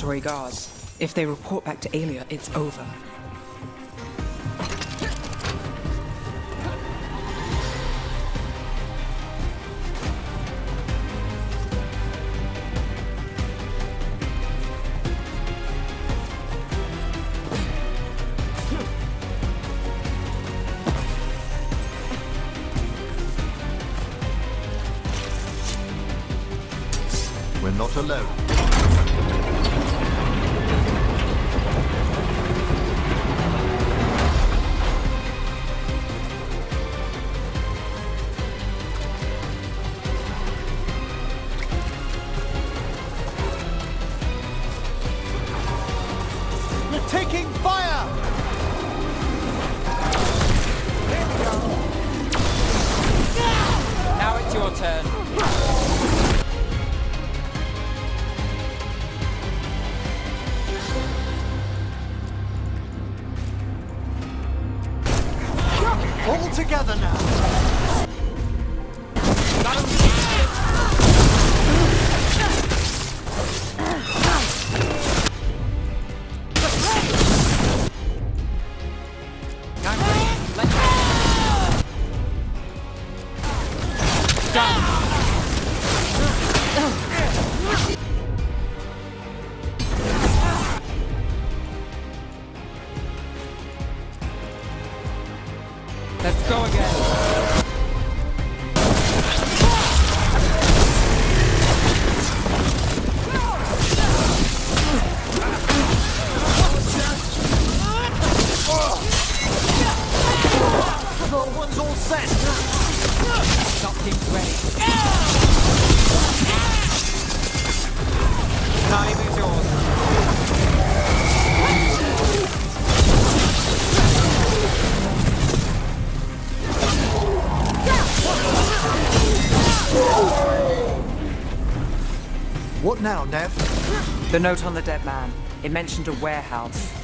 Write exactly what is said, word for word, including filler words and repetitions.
laboratory guards. If they report back to Aelia, it's over. We're not alone. We're taking fire! Now it's your turn. All together now! Let's go again. The one's all set! Something's ready. Time is yours. What now, Nev? The note on the dead man. It mentioned a warehouse.